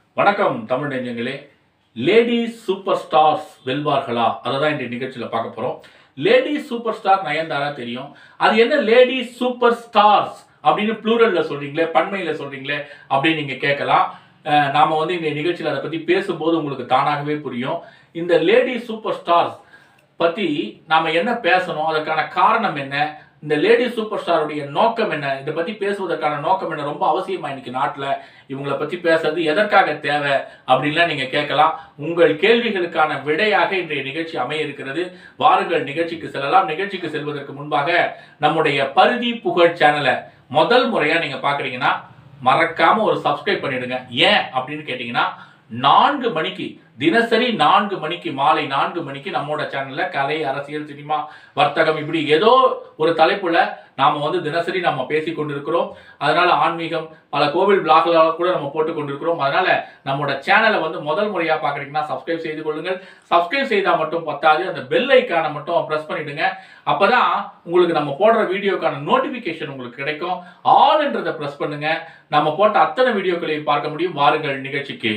வணக்கம் தமிழ் நெஞ்சங்களே. லேடிஸ் சூப்பர் ஸ்டார்ஸ் வெல்வார்களா? அதை தான் இந்த நிகழ்ச்சியில் பார்க்க போகிறோம். லேடிஸ் சூப்பர் ஸ்டார் நயன்தாரா தெரியும். அது என்ன லேடிஸ் சூப்பர் ஸ்டார்ஸ் அப்படின்னு ப்ளூரலில் சொல்கிறீங்களே, பன்மையில் சொல்கிறீங்களே அப்படின்னு நீங்கள் கேட்கலாம். நாம் இந்த நிகழ்ச்சியில் அதை பற்றி பேசும்போது உங்களுக்கு தானாகவே புரியும். இந்த லேடிஸ் சூப்பர் ஸ்டார்ஸ் பற்றி நாம் என்ன பேசணும், அதற்கான காரணம் என்ன, இந்த லேடிஸ் சூப்பர் ஸ்டாருடைய நோக்கம் என்ன, இதை பற்றி பேசுவதற்கான நோக்கம் என்ன, ரொம்ப அவசியமா இன்னைக்கு நாட்டில் இவங்களை பற்றி பேசுறது எதற்காக தேவை அப்படின்லாம் நீங்கள் கேட்கலாம். உங்கள் கேள்விகளுக்கான விடையாக இன்றைய நிகழ்ச்சி அமைய இருக்கிறது. வாருங்கள் நிகழ்ச்சிக்கு செல்லலாம். நிகழ்ச்சிக்கு செல்வதற்கு முன்பாக நம்முடைய பரிதி புகழ் சேனலை முதல் முறையாக நீங்கள் பார்க்குறீங்கன்னா மறக்காம ஒரு சப்ஸ்கிரைப் பண்ணிடுங்க. ஏன் அப்படின்னு கேட்டீங்கன்னா, 4 மணிக்கு தினசரி 4 மணிக்கு மாலை 4 மணிக்கு நம்மோட சேனல்ல கலை, அரசியல், சினிமா, வர்த்தகம் இப்படி ஏதோ ஒரு தலைப்புல நாம தினசரி நம்ம பேசி கொண்டிருக்கிறோம். அதனால ஆன்மீகம், பல கோவில் பிளாக்ல கூட நம்ம போட்டு கொண்டிருக்கிறோம். அதனால நம்மோட சேனலை முதல் முறையா பாக்குறீங்கன்னா சப்ஸ்கிரைப் செய்து கொள்ளுங்கள். சப்ஸ்கிரைப் செய்தா மட்டும் பத்தாது, அந்த பெல் ஐக்கானை மட்டும் பிரஸ் பண்ணிடுங்க. அப்பதான் உங்களுக்கு நம்ம போடுற வீடியோக்கான நோட்டிபிகேஷன் உங்களுக்கு கிடைக்கும். ஆல் என்றதை பிரஸ் பண்ணுங்க. நம்ம போட்ட அத்தனை வீடியோக்களையும் பார்க்க முடியும். வாருங்கள் நிகழ்ச்சிக்கு.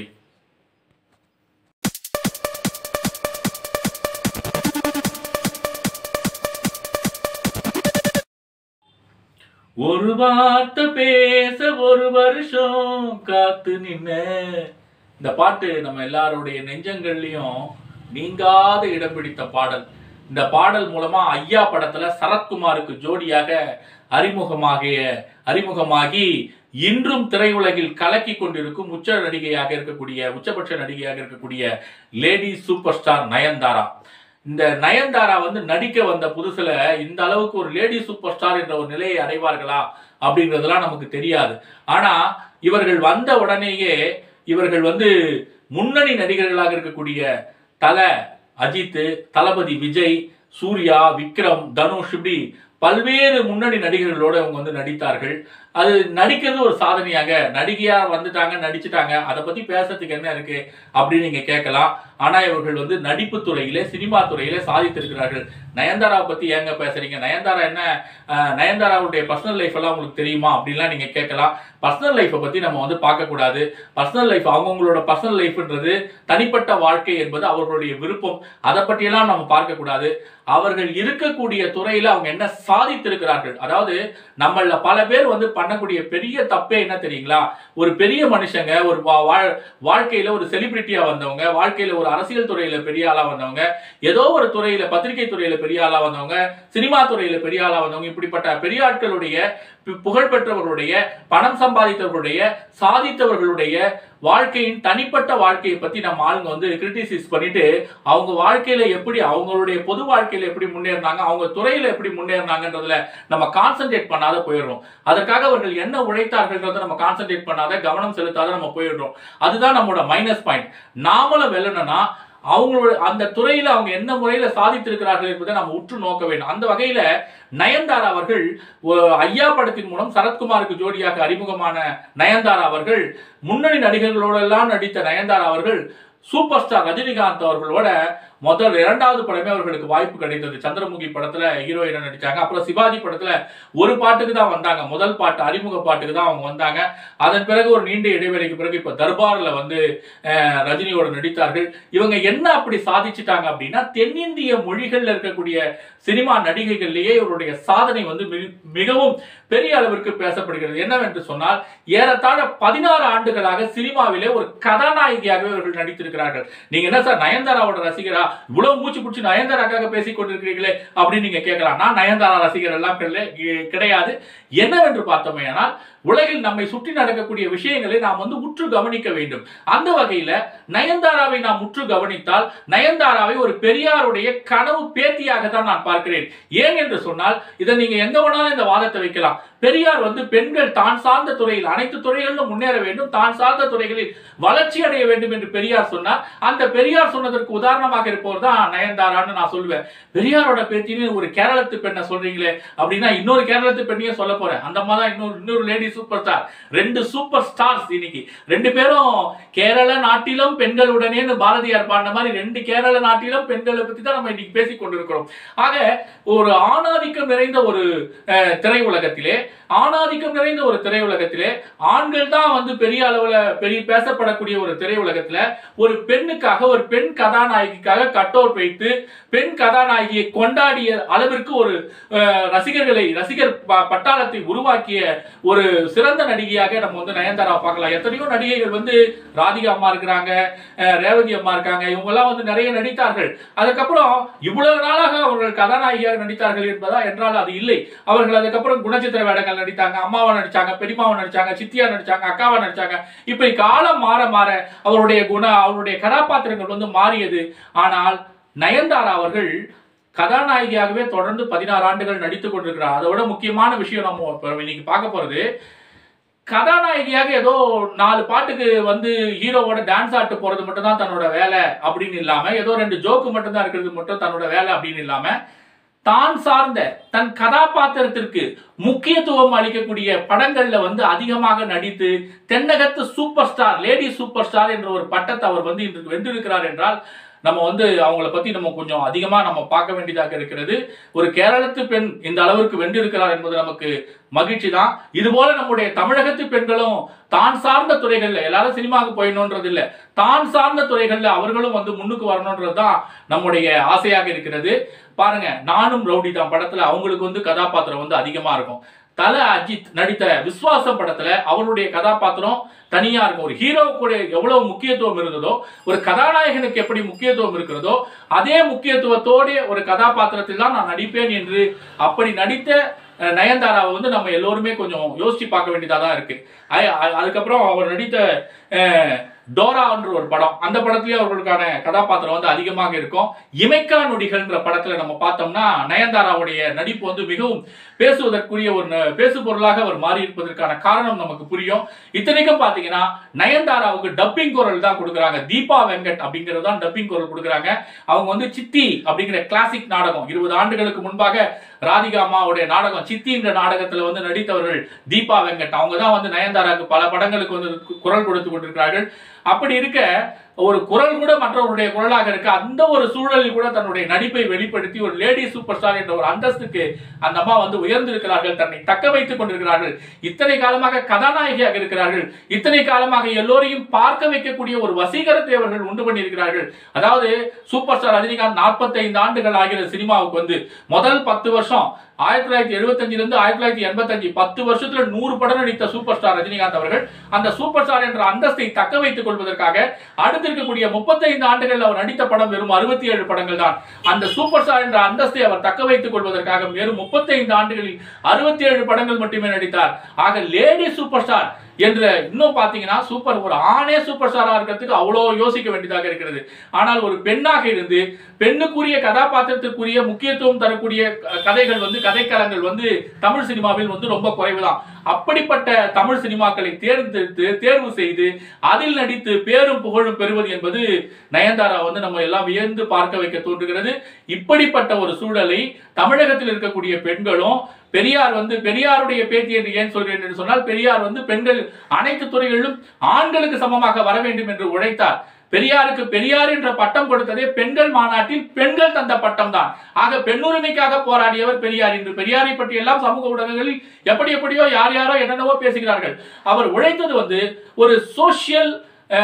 ஒரு வார்த்தை பேச ஒரு வருஷம் காத்து நின்ன. இந்த பாட்டு நம்ம எல்லாருடைய நெஞ்சங்கள்லயும் நீங்காத இடம் பிடித்த பாடல். இந்த பாடல் மூலமா ஐயா படத்துல சரத்குமாருக்கு ஜோடியாக அறிமுகமாகி இன்றும் திரையுலகில் கலக்கி கொண்டிருக்கும் உச்சபட்ச நடிகையாக இருக்கக்கூடிய லேடிஸ் சூப்பர் ஸ்டார் நயன்தாரா. இந்த நயன்தாரா நடிக்க வந்த புதுசுல இந்த அளவுக்கு ஒரு லேடி சூப்பர் ஸ்டார் என்ற ஒரு நிலையை அடைவார்களா அப்படின்றதெல்லாம் நமக்கு தெரியாது. ஆனா இவர்கள் வந்த உடனேயே இவர்கள் முன்னணி நடிகர்களாக இருக்கக்கூடிய அஜித், தளபதி விஜய், சூர்யா, விக்ரம், தனுஷ் இப்படி பல்வேறு முன்னணி நடிகர்களோடு அவங்க நடித்தார்கள். அது நடிக்கிறது ஒரு சாதனையாக, நடிகையா வந்துட்டாங்க, நடிச்சுட்டாங்க, அதை பத்தி பேசுறதுக்கு என்ன இருக்கு அப்படின்னு நீங்க கேட்கலாம். ஆனா இவர்கள் நடிப்பு துறையிலே, சினிமா துறையிலே சாதித்திருக்கிறார்கள். நயன்தாராவை பத்தி ஏங்க பேசுறீங்க, நயன்தாரா என்ன, நயன்தாராவுடைய பர்சனல் லைஃப் எல்லாம் உங்களுக்கு தெரியுமா அப்படின்லாம் நீங்க கேட்கலாம். பர்சனல் லைஃப்பை பத்தி நம்ம பார்க்க கூடாது. பர்சனல் லைஃப், அவங்களோட பர்சனல் லைஃப்ன்றது தனிப்பட்ட வாழ்க்கை என்பது அவர்களுடைய விருப்பம். அதை பற்றியெல்லாம் நம்ம பார்க்க கூடாது. அவர்கள் இருக்கக்கூடிய துறையில அவங்க என்ன சாதித்திருக்கிறார்கள். அதாவது நம்மள பல பேர் பண்ணக்கூடிய பெரிய தப்பே என்ன தெரியுங்களா, ஒரு பெரிய மனுஷங்க, ஒரு வாழ்க்கையில ஒரு செலிபிரிட்டியா வந்தவங்க, வாழ்க்கையில ஒரு அரசியல் துறையில பெரிய ஆளா வந்தவங்க, ஏதோ ஒரு துறையில பத்திரிகை துறையில பெரிய ஆளா வந்தவங்க, சினிமா துறையில பெரிய ஆளா வந்தவங்க, இப்படிப்பட்ட பெரிய ஆட்களுடைய, புகழ்பெற்றவர்களுடைய, பணம் சம்பாதித்தவர்களுடைய, சாதித்தவர்களுடைய வாழ்க்கையின் தனிப்பட்ட வாழ்க்கையை பத்தி நம்ம ஆளுங்க கிரிட்டிசைஸ் பண்ணிட்டு அவங்க வாழ்க்கையில எப்படி, அவங்களுடைய பொது வாழ்க்கையில எப்படி முன்னேறினாங்க, அவங்க துறையில எப்படி முன்னேறினாங்கன்றதுல நம்ம கான்சென்ட்ரேட் பண்ணாத போயிடுறோம். அதற்காக அவர்கள் என்ன உழைத்தார்கள்ன்றத நம்ம கான்சென்ட்ரேட் பண்ணாத, கவனம் செலுத்தாத நம்ம போயிடுறோம். அதுதான் நம்மளோட மைனஸ் பாயிண்ட். நாமளும் வெல்லணும்னா அவங்களோட அந்த துறையில அவங்க என்ன முறையில சாதித்திருக்கிறார்கள் என்பதை நம்ம உற்று நோக்க வேண்டும். அந்த வகையில நயன்தாரா அவர்கள் ஐயா படத்தின் மூலம் சரத்குமாருக்கு ஜோடியாக அறிமுகமான நயன்தாரா அவர்கள், முன்னணி நடிகர்களோட எல்லாம் நடித்த நயன்தாரா அவர்கள் சூப்பர் ஸ்டார் ரஜினிகாந்த் அவர்களோட முதல் 2வது படமே அவர்களுக்கு வாய்ப்பு கிடைத்தது. சந்திரமுகி படத்துல ஹீரோயினா நடிச்சாங்க. அப்புறம் சிவாஜி படத்துல ஒரு பாட்டுக்கு தான் வந்தாங்க. முதல் பாட்டு, அறிமுக பாட்டுக்கு தான் அவங்க வந்தாங்க. அதன் பிறகு ஒரு நீண்ட இடைவெளிக்கு பிறகு இப்ப தர்பார்ல ரஜினியோட நடித்தார்கள். இவங்க என்ன அப்படி சாதிச்சுட்டாங்க அப்படின்னா, தென்னிந்திய மொழிகள்ல இருக்கக்கூடிய சினிமா நடிகைகள்லேயே இவருடைய சாதனை மிகவும் பெரிய அளவிற்கு பேசப்படுகிறது. என்னவென்று சொன்னால், ஏறத்தாழ 16 ஆண்டுகளாக சினிமாவிலே ஒரு கதாநாயகியாகவே இவர்கள் நடித்திருக்கிறார்கள். நீங்க என்ன சார் நயன்தாராவோட ரசிகரா, இவ்வளவு மூச்சு பிடிச்சி நயன்தாராக்காக பேசிக் கொண்டிருக்கிறீர்களே அப்படின்னு நீங்க கேட்கலாம். நான் நயன்தாரா ரசிகர் எல்லாம் கிடையாது. என்னவென்று பார்த்தோமே ஆனால், உலகில் நம்மை சுற்றி நடக்கக்கூடிய விஷயங்களை நாம் உற்று கவனிக்க வேண்டும். அந்த வகையில நயன்தாராவை நாம் உற்று கவனித்தால், நயன்தாராவை ஒரு பெரியாருடைய கனவு பேத்தியாக தான் நான் பார்க்கிறேன். ஏன் என்று சொன்னால், இதை நீங்க எங்க வேணாலும் இந்த வாதத்தை வைக்கலாம். பெரியார் பெண்கள் தான் சார்ந்த துறையில் அனைத்து துறைகளிலும் முன்னேற வேண்டும், தான் சார்ந்த துறைகளில் வளர்ச்சி அடைய வேண்டும் என்று பெரியார் சொன்னார். அந்த பெரியார் சொன்னதற்கு உதாரணமாக இருப்பவர் தான் நயன்தாரான்னு நான் சொல்லுவேன். பெரியாரோட பேத்தின்னு ஒரு கேரளத்து பெண்ணை சொல்றீங்களே அப்படின்னா, இன்னொரு கேரளத்து பெண்ணையே சொல்ல போறேன். அந்த மாதிரி இன்னொரு lady super star, 2 super stars இன்னைக்கு. 2 பேரும் கேரள நாட்டிலும் பெண்களுடனே பாரதியார் பாடின மாதிரி 2 கேரள நாட்டிலும் பெண்களை பத்தி தான் நம்ம இன்னைக்கு பேசிக் கொண்டிருக்கிறோம். ஆக ஒரு ஆணாதிக்கம் நிறைந்த ஒரு திரையுலகத்திலே ஆண்கள் தான் வந்து பெரிய அளவுல பேசப்படக்கூடிய ஒரு திரையுலகத்துல ஒரு பெண்ணுக்காக, ஒரு பெண் கதாநாயகிக்காக கட் அவுட் வைத்து பெண் கதாநாயகியை கொண்டாடிய அளவிற்கு ஒரு ரசிகர் பட்டாளத்தை உருவாக்கிய ஒரு சிறந்த நடிகையாக நம்ம வந்து நயன்தாரா பார்க்கலாம். எத்தனையோ நடிகைகள் வந்து ராதிகா அம்மா இருக்கிறாங்க, ரேவதி அம்மா இருக்காங்க, இவங்க எல்லாம் வந்து நிறைய நடித்தார்கள். அதுக்கப்புறம் இவ்வளவு நாளாக அவர்கள் கதாநாயகியாக நடித்தார்கள் என்பதா என்றால் அது இல்லை. அவர்கள் அதுக்கப்புறம் குணச்சித்திர வேடங்கள் நடித்தாங்க, அம்மாவா நடிச்சாங்க, பெரியமாவா நடிச்சாங்க, சித்தியா நடிச்சாங்க, அக்காவா நடிச்சாங்க. இப்படி காலம் மாற மாற அவருடைய கதாபாத்திரங்கள் வந்து மாறியது. ஆனால் நயன்தாரா அவர்கள் கதாநாயகியாகவே தொடர்ந்து 16 ஆண்டுகள் நடித்துக் கொண்டிருக்கிறார். அதை விட முக்கியமான விஷயம் நம்ம இன்னைக்கு பார்க்க போறது, கதாநாயகியாக ஏதோ 4 பாட்டுக்கு வந்து ஹீரோவோட டான்ஸ் ஆட்டு போறது மட்டும் தான் தன்னோட வேலை அப்படின்னு இல்லாம, ஏதோ 2 ஜோக்கு மட்டும் தான் இருக்கிறது மட்டும் தன்னோட வேலை அப்படின்னு இல்லாம, தான் சார்ந்த தன் கதாபாத்திரத்திற்கு முக்கியத்துவம் அளிக்கக்கூடிய படங்கள்ல வந்து அதிகமாக நடித்து தென்னகத்து super star, lady super star என்ற ஒரு பட்டத்தை அவர் வந்து இன்று வென்றிருக்கிறார் என்றால் நம்ம வந்து அவங்கள பத்தி நம்ம கொஞ்சம் அதிகமா நம்ம பார்க்க வேண்டியதாக இருக்கிறது. ஒரு கேரளத்து பெண் இந்த அளவுக்கு வென்றிருக்கிறார் என்பது நமக்கு மகிழ்ச்சி தான். இது போல நம்முடைய தமிழகத்து பெண்களும் தான் சார்ந்த துறைகள்ல, எல்லாரும் சினிமாவுக்கு போயிடணும்ன்றது இல்ல, தான் சார்ந்த துறைகள்ல அவர்களும் வந்து முன்னுக்கு வரணும்ன்றது தான் நம்முடைய ஆசையாக இருக்கிறது. பாருங்க, நானும் ரவுடி தான் படத்துல அவங்களுக்கு வந்து கதாபாத்திரம் வந்து அதிகமா இருக்கும். தல அஜித் நடித்த விஸ்வாசம் படத்துல அவருடைய கதாபாத்திரம் தனியா இருக்கும். ஒரு ஹீரோவுக்கு எவ்வளவு முக்கியத்துவம் இருந்ததோ, ஒரு கதாநாயகனுக்கு எப்படி முக்கியத்துவம் இருக்கிறதோ, அதே முக்கியத்துவத்தோட ஒரு கதாபாத்திரத்தில் தான் நான் நடிப்பேன் என்று அப்படி நடித்த நயன்தாராவை வந்து நம்ம எல்லோருமே கொஞ்சம் யோசிச்சு பார்க்க வேண்டியதா தான் இருக்கு. அதுக்கப்புறம் அவர் நடித்த டோரா என்ற ஒரு படம், அந்த படத்திலேயே அவர்களுக்கான கதாபாத்திரம் வந்து அதிகமாக இருக்கும். இமைக்கா நொடிகள்ன்ற படத்துல நம்ம பார்த்தோம்னா நயன்தாராவுடைய நடிப்பு வந்து மிகவும் பேசுவதற்குரிய ஒரு பேசு பொருளாக அவர் மாறி இருப்பதற்கான காரணம் நமக்கு புரியும். இத்தனைக்கும் பாத்தீங்கன்னா நயன்தாராவுக்கு டப்பிங் குரல் தான் கொடுக்குறாங்க. தீபா வெங்கட் அப்படிங்கிறது தான் டப்பிங் குரல் கொடுக்குறாங்க. அவங்க வந்து சித்தி அப்படிங்கிற கிளாசிக் நாடகம் 20 ஆண்டுகளுக்கு முன்பாக ராதிகா அம்மாவுடைய நாடகம் சித்தி என்ற நாடகத்துல வந்து நடித்தவர்கள் தீபா வெங்கட். அவங்க தான் வந்து நயன்தாராவுக்கு பல படங்களுக்கு வந்து குரல் கொடுத்து கொண்டிருக்கிறார்கள். அப்படி இருக்க ஒரு குரல் கூட மற்றவருடைய குரலாக இருக்க அந்த ஒரு சூழலில் கூட தன்னுடைய நடிப்பை வெளிப்படுத்தி ஒரு லேடி சூப்பர் ஸ்டார் என்ற ஒரு அந்தஸ்துக்கு அந்த அம்மா வந்து உயர்ந்திருக்கிறார்கள், தன்னை தக்க வைத்துக் கொண்டிருக்கிறார்கள். இத்தனை காலமாக கதாநாயகியாக இருக்கிறார்கள். இத்தனை காலமாக எல்லோரையும் பார்க்க வைக்கக்கூடிய ஒரு வசீகரத்தை அவர்கள் உண்டு பண்ணியிருக்கிறார்கள். அதாவது சூப்பர் ஸ்டார் ரஜினிகாந்த் 45 ஆண்டுகள் ஆகிற சினிமாவுக்கு வந்து முதல் 10 வருஷம் 1975 இருந்து 1985 10 வருஷத்துல 100 படம் நடித்த சூப்பர் ஸ்டார் ரஜினிகாந்த் அவர்கள் அந்த சூப்பர் ஸ்டார் என்ற அந்தஸ்தை தக்க வைத்துக் கொள்வதற்காக அடுத்திருக்கக்கூடிய 35 ஆண்டுகள் அவர் நடித்த படம் வெறும் 67 படங்கள் தான். அந்த சூப்பர் ஸ்டார் என்ற அந்தஸ்தை அவர் தக்க வைத்துக் கொள்வதற்காக வெறும் 35 ஆண்டுகளில் 67 படங்கள் மட்டுமே நடித்தார். ஆக லேடி சூப்பர் ஸ்டார் என்ற இன்னும் பாத்தீங்கன்னா சூப்பர் ஒரு ஆணே சூப்பர் ஸ்டாரா இருக்கிறதுக்கு அவ்வளவு யோசிக்க வேண்டியதாக இருக்கிறது. ஆனால் ஒரு பெண்ணாக இருந்து பெண்ணுக்குரிய கதாபாத்திரத்திற்குரிய முக்கியத்துவம் தரக்கூடிய கதைகள் வந்து கதைக்களங்கள் வந்து தமிழ் சினிமாவில் வந்து ரொம்ப குறைவுதான். அப்படிப்பட்ட தமிழ் சினிமாக்களை தேர்வு செய்து அதில் நடித்து பேரும் புகழும் பெறுவது என்பது நயன்தாரா வந்து நம்ம எல்லாம் வியந்து பார்க்க வைக்க தோன்றுகிறது. இப்படிப்பட்ட ஒரு சூழலை தமிழகத்தில் இருக்கக்கூடிய பெண்களும் பெரியாருடைய பேட்டி என்று ஏன் சொல்கிறேன் என்று சொன்னால், பெரியார் வந்து பெண்கள் அனைத்து துறைகளிலும் ஆண்களுக்கு சமமாக வர வேண்டும் என்று உழைத்தார். பெரியாருக்கு பெரியார் என்ற பட்டம் கொடுத்ததே பெண்கள் மாநாட்டில் பெண்கள் தந்த பட்டம் தான். ஆக பெண்ணுரிமைக்காக போராடியவர் பெரியார். இன்று பெரியாரை பற்றி எல்லாம் சமூக ஊடகங்களில் எப்படியோ யாரோ என்னென்னவோ பேசுகிறார்கள். அவர் உழைத்தது வந்து ஒரு சோசியல்,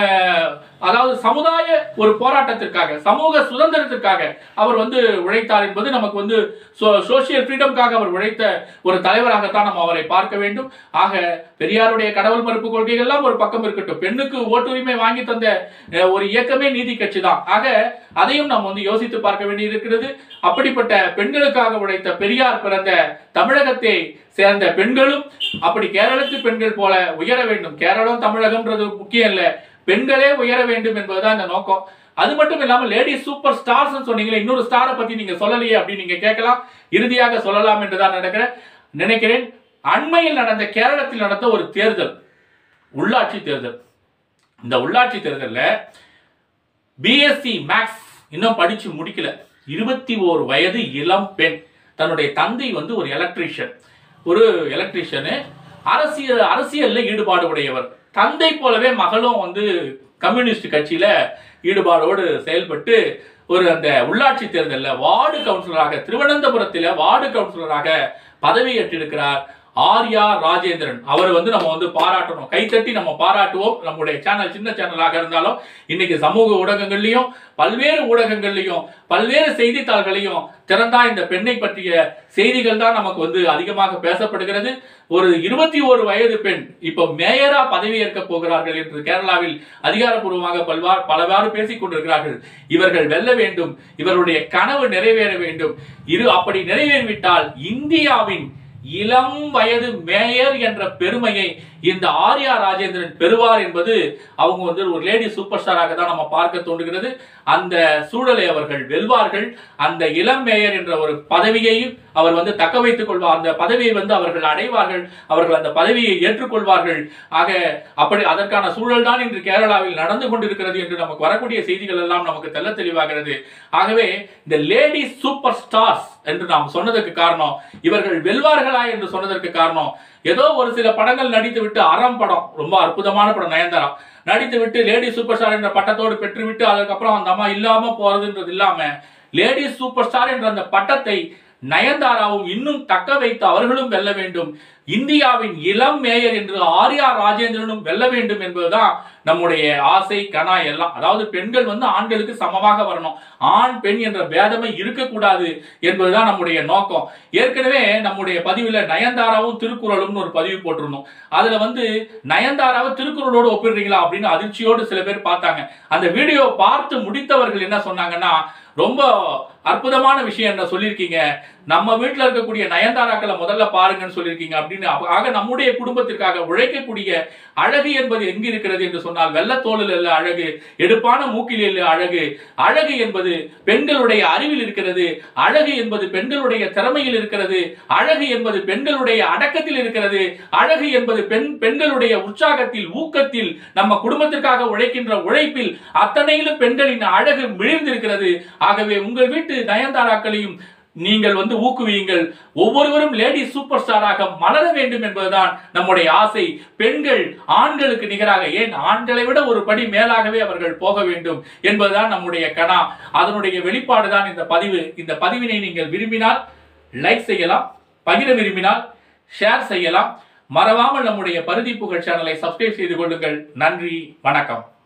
அதாவது சமுதாய ஒரு போராட்டத்திற்காக, சமூக சுதந்திரத்திற்காக அவர் வந்து உழைத்தார் என்பது நமக்கு வந்து சோசியல் ஃப்ரீடம்காக அவர் உழைத்த ஒரு தலைவராகத்தான் நம்ம அவரை பார்க்க வேண்டும். ஆக பெரியாருடைய கடவுள் மறுப்பு கொள்கைகள் எல்லாம் ஒரு பக்கம் இருக்கட்டும், பெண்ணுக்கு ஓட்டுரிமை வாங்கி தந்த ஒரு இயக்கமே நீதி கட்சி தான். ஆக அதையும் நாம் வந்து யோசித்து பார்க்க வேண்டி இருக்கிறது. அப்படிப்பட்ட பெண்களுக்காக உழைத்த பெரியார் பிறந்த தமிழகத்தை சேர்ந்த பெண்களும் அப்படி கேரளத்து பெண்கள் போல உயர வேண்டும். கேரளம் தமிழகம்ன்றது முக்கியம் இல்ல, பெண்களே உயர வேண்டும் என்பதுதான் இந்த நோக்கம். அது மட்டும் இல்லாம லேடி சூப்பர் ஸ்டார்ஸ் சொன்னீங்களே, இன்னொரு ஸ்டாரை பத்தி நீங்க சொல்லலையே அப்படின்னு நீங்க கேட்கலாம். இறுதியாக சொல்லலாம் என்றுதான் நினைக்கிறேன். அண்மையில் நடந்த கேரளத்தில் நடந்த ஒரு தேர்தல், உள்ளாட்சி தேர்தல். இந்த உள்ளாட்சி தேர்தல்ல பிஎஸ்சி மேக்ஸ் இன்னும் படிச்சு முடிக்கல, 21 வயது இளம் பெண், தன்னுடைய தந்தை வந்து ஒரு எலக்ட்ரீஷியன், அரசியல்ல ஈடுபாடு உடையவர். தந்தை போலவே மகளும் வந்து கம்யூனிஸ்ட் கட்சியில ஈடுபாடோடு செயல்பட்டு அந்த உள்ளாட்சி தேர்தலில் வார்டு கவுன்சிலராக, திருவனந்தபுரத்தில் வார்டு கவுன்சிலராக பதவியேற்றிருக்கிறார் ஆர்யா ராஜேந்திரன். அவர் வந்து நம்ம வந்து பாராட்டணும், கைத்தட்டி நம்ம பாராட்டுவோம். நம்முடைய சேனல் சின்ன சேனலாக இருந்தாலும் இன்னைக்கு சமூக ஊடகங்கள்லையும் பல்வேறு ஊடகங்கள்லையும் பல்வேறு செய்தித்தாள்களையும் திறந்தா இந்த பெண்ணை பற்றிய செய்திகள் தான் நமக்கு வந்து அதிகமாக பேசப்படுகிறது. ஒரு 21 வயது பெண் இப்ப மேயரா பதவியேற்க போகிறார்கள் என்று கேரளாவில் அதிகாரப்பூர்வமாக பலவாறு பேசிக் கொண்டிருக்கிறார்கள். இவர்கள் வெல்ல வேண்டும், இவருடைய கனவு நிறைவேற வேண்டும். அப்படி நிறைவேறிவிட்டால் இந்தியாவின் இளம் வயது மேயர் என்ற பெருமையை இந்த ஆர்யா ராஜேந்திரன் பெறுவார் என்பது அவங்க வந்து ஒரு லேடி சூப்பர் ஸ்டாராக தான் நம்ம பார்க்க தோன்றுகிறது. அந்த சூழலை அவர்கள் வெல்வார்கள். அந்த இளம் மேயர் என்ற ஒரு பதவியையும் அவர் வந்து தக்க வைத்துக் கொள்வார். அந்த பதவியை வந்து அவர்கள் அடைவார்கள். அவர்கள் அந்த பதவியை ஏற்றுக்கொள்வார்கள். ஆக அப்படி அதற்கான சூழல் தான் இன்று கேரளாவில் நடந்து கொண்டிருக்கிறது என்று நமக்கு வரக்கூடிய செய்திகள் எல்லாம் நமக்கு தெல்ல தெளிவாகிறது. ஆகவே இந்த லேடி சூப்பர் ஸ்டார்ஸ் என்று நாம் சொன்னதற்கு காரணம், இவர்கள் வெல்வார்களா என்று சொன்னதற்கு காரணம், ஏதோ ஒரு சில படங்கள் நடித்து விட்டு, அறம் படம் ரொம்ப அற்புதமான படம், நயன்தாரா நடித்து விட்டு லேடி சூப்பர் ஸ்டார் என்ற பட்டத்தோடு பெற்றுவிட்டு அதுக்கப்புறம் அந்த அம்மா இல்லாம போறதுன்றது இல்லாம லேடி சூப்பர் ஸ்டார் என்ற அந்த பட்டத்தை நயன்தாராவும் இன்னும் தக்க வைத்து அவர்களும் வெல்ல வேண்டும். இந்தியாவின் இளம் மேயர் என்று ஆர்யா ராஜேந்திரனும் வெல்ல வேண்டும் என்பதுதான் நம்முடைய ஆசை, கனா எல்லாம். அதாவது பெண்கள் வந்து ஆண்களுக்கு சமமாக வரணும், ஆண் பெண் என்ற பேதமே இருக்கக்கூடாது என்பதுதான் நம்முடைய நோக்கம். ஏற்கனவே நம்முடைய பதிவுல நயன்தாராவும் திருக்குறளும் ஒரு பதிவு போட்டிருந்தோம். அதுல வந்து நயன்தாராவை திருக்குறளோடு ஒப்பிடுறீங்களா அப்படின்னு அதிர்ச்சியோடு சில பேர் பார்த்தாங்க. அந்த வீடியோ பார்த்து முடித்தவர்கள் என்ன சொன்னாங்கன்னா, ரொம்ப அற்புதமான விஷயம் என்ன சொல்லியிருக்கீங்க, நம்ம வீட்டில் இருக்கக்கூடிய நயன்தாராக்களை முதல்ல பாருங்கன்னு சொல்லியிருக்கீங்க அப்படின்னு. ஆக நம்முடைய குடும்பத்திற்காக உழைக்கக்கூடிய அழகு என்பது எங்கு இருக்கிறது என்று சொன்னால் வெள்ளத்தோலில் இல்ல அழகு, எடுப்பான மூக்கில் இல்ல அழகு. அழகு என்பது பெண்களுடைய அறிவில் இருக்கிறது, அழகு என்பது பெண்களுடைய திறமையில் இருக்கிறது, அழகு என்பது பெண்களுடைய அடக்கத்தில் இருக்கிறது, அழகு என்பது பெண்களுடைய உற்சாகத்தில், ஊக்கத்தில், நம்ம குடும்பத்திற்காக உழைக்கின்ற உழைப்பில் அத்தனையிலும் பெண்களின் அழகு விழுந்திருக்கிறது. ஆகவே உங்கள் வீட்டு நயன்தாராக்களையும் நீங்கள் வந்து ஊக்குவியுங்கள். ஒவ்வொருவரும் லேடி சூப்பர் ஸ்டாராக மலர வேண்டும் என்பதுதான் நம்முடைய ஆசை. பெண்கள் ஆண்களுக்கு நிகராக, ஏன் ஆண்களை விட ஒரு படி மேலாகவே அவர்கள் போக வேண்டும் என்பதுதான் நம்முடைய கனா. அதனுடைய வெளிப்பாடுதான் இந்த பதிவு. இந்த பதிவினை நீங்கள் விரும்பினால் லைக் செய்யலாம், பகிர விரும்பினால் ஷேர் செய்யலாம். மறவாமல் நம்முடைய பருதி புகழ் சேனலை சப்ஸ்கிரைப் செய்து கொள்ளுங்கள். நன்றி, வணக்கம்.